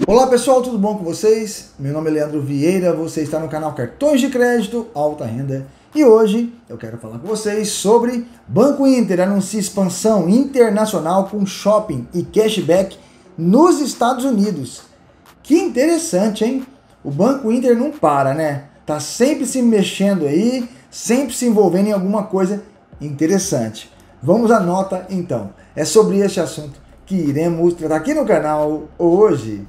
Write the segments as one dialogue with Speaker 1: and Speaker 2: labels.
Speaker 1: Olá pessoal, tudo bom com vocês? Meu nome é Leandro Vieira, você está no canal Cartões de Crédito Alta Renda e hoje eu quero falar com vocês sobre Banco Inter anuncia expansão internacional com shopping e cashback nos Estados Unidos. Que interessante, hein? O Banco Inter não para, né? Tá sempre se mexendo aí, sempre se envolvendo em alguma coisa interessante. Vamos à nota então. É sobre este assunto que iremos tratar aqui no canal hoje.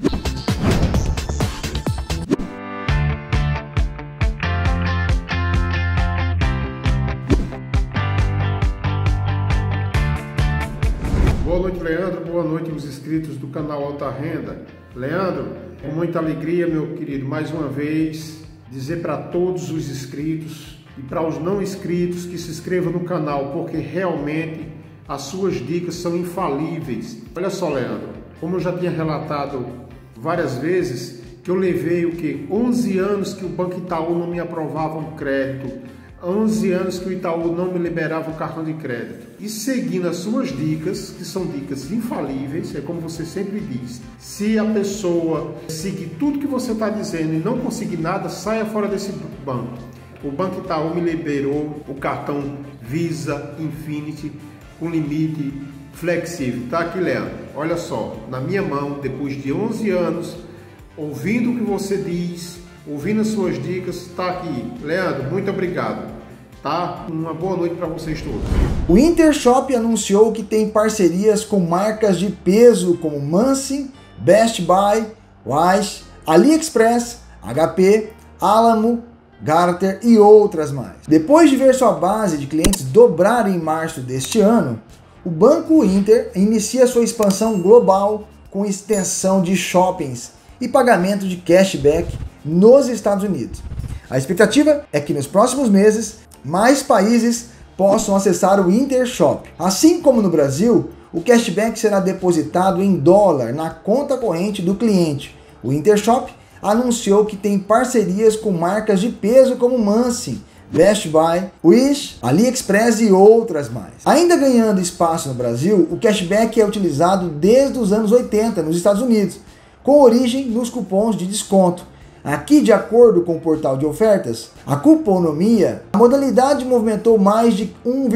Speaker 2: Boa noite, Leandro. Boa noite aos inscritos do canal Alta Renda. Leandro, com muita alegria, meu querido, mais uma vez, dizer para todos os inscritos e para os não inscritos que se inscrevam no canal, porque realmente as suas dicas são infalíveis. Olha só, Leandro, como eu já tinha relatado várias vezes, que eu levei o quê? 11 anos que o Banco Itaú não me aprovava um crédito, 11 anos que o Itaú não me liberava o cartão de crédito. E seguindo as suas dicas, que são dicas infalíveis, é como você sempre diz, se a pessoa seguir tudo que você está dizendo e não conseguir nada, saia fora desse banco. O Banco Itaú me liberou o cartão Visa Infinity com limite flexível. Tá aqui, Leandro, olha só, na minha mão, depois de 11 anos, ouvindo o que você diz, ouvindo as suas dicas, tá aqui. Leandro, muito obrigado, tá? Uma boa noite para vocês todos.
Speaker 1: O Intershop anunciou que tem parcerias com marcas de peso como Muncie, Best Buy, Wish, AliExpress, HP, Alamo, Gartner e outras mais. Depois de ver sua base de clientes dobrar em março deste ano, o Banco Inter inicia sua expansão global com extensão de shoppings e pagamento de cashback nos Estados Unidos. A expectativa é que nos próximos meses mais países possam acessar o Intershop. Assim como no Brasil, o cashback será depositado em dólar na conta corrente do cliente. O Intershop anunciou que tem parcerias com marcas de peso como Muncie, Best Buy, Wish, AliExpress e outras mais. Ainda ganhando espaço no Brasil, o cashback é utilizado desde os anos 80 nos Estados Unidos, com origem nos cupons de desconto. Aqui, de acordo com o portal de ofertas, a cuponomia, a modalidade movimentou mais de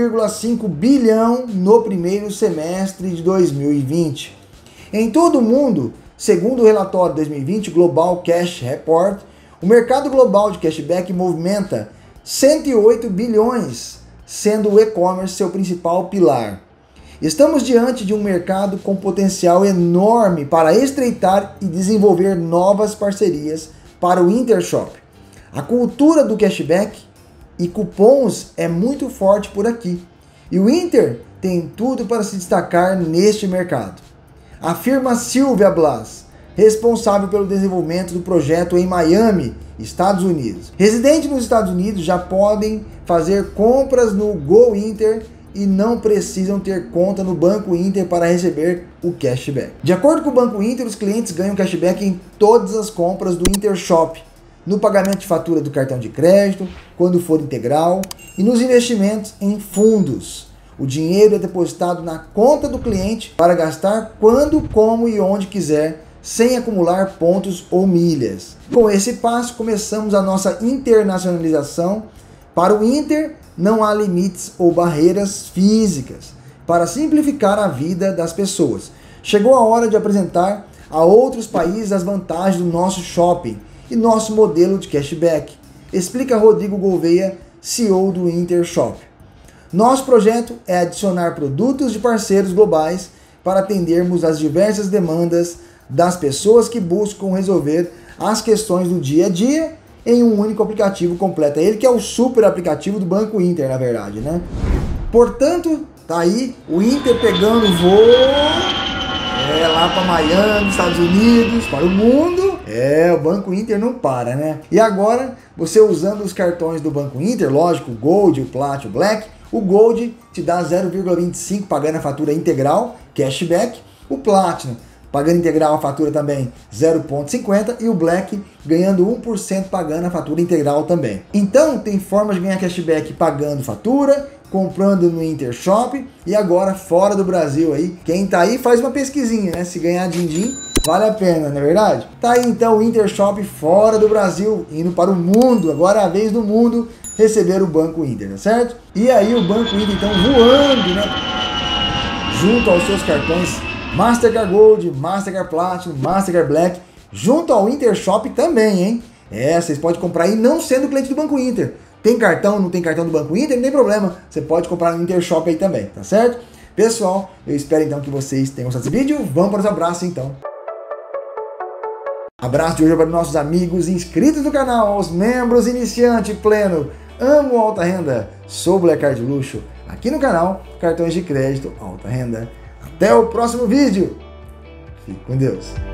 Speaker 1: 1,5 bilhão no primeiro semestre de 2020. Em todo o mundo, segundo o relatório 2020 Global Cash Report, o mercado global de cashback movimenta 108 bilhões, sendo o e-commerce seu principal pilar. Estamos diante de um mercado com potencial enorme para estreitar e desenvolver novas parcerias para o Intershop. A cultura do cashback e cupons é muito forte por aqui, e o Inter tem tudo para se destacar neste mercado. Afirma Silvia Blas, responsável pelo desenvolvimento do projeto em Miami, Estados Unidos. Residentes nos Estados Unidos já podem fazer compras no Go Inter e não precisam ter conta no Banco Inter para receber o cashback. De acordo com o Banco Inter, os clientes ganham cashback em todas as compras do Intershop, no pagamento de fatura do cartão de crédito, quando for integral, e nos investimentos em fundos. O dinheiro é depositado na conta do cliente para gastar quando, como e onde quiser, sem acumular pontos ou milhas. Com esse passo, começamos a nossa internacionalização. Para o Inter, não há limites ou barreiras físicas para simplificar a vida das pessoas. Chegou a hora de apresentar a outros países as vantagens do nosso shopping e nosso modelo de cashback, explica Rodrigo Gouveia, CEO do Intershop. Nosso projeto é adicionar produtos de parceiros globais para atendermos as diversas demandas das pessoas que buscam resolver as questões do dia a dia em um único aplicativo completo. Ele que é o super aplicativo do Banco Inter, na verdade, né? Portanto, tá aí o Inter pegando voo lá para Miami, Estados Unidos, para o mundo. O Banco Inter não para, né? E agora, você usando os cartões do Banco Inter, lógico, o Gold, o Platinum, o Black, o Gold te dá 0,25 pagando a fatura integral, cashback. O Platinum, pagando integral a fatura também 0,50 e o Black ganhando 1% pagando a fatura integral também. Então tem formas de ganhar cashback pagando fatura, comprando no Intershop e agora fora do Brasil aí. Quem tá aí faz uma pesquisinha, né? Se ganhar din-din, Vale a pena, não é verdade? Tá aí então o Intershop fora do Brasil, indo para o mundo. Agora é a vez do mundo receber o Banco Inter, tá certo? E aí o Banco Inter então voando, né? Junto aos seus cartões Mastercard Gold, Mastercard Platinum, Mastercard Black, junto ao Intershop também, hein? Vocês podem comprar aí não sendo cliente do Banco Inter. Tem cartão, não tem cartão do Banco Inter? Não tem problema. Você pode comprar no Intershop aí também, tá certo? Pessoal, eu espero então que vocês tenham gostado desse vídeo. Vamos para os abraços então. Abraço de hoje para os nossos amigos inscritos do canal, aos membros iniciante pleno. Amo alta renda, sou Black Card Luxo. Aqui no canal, cartões de crédito alta renda. Até o próximo vídeo. Fique com Deus.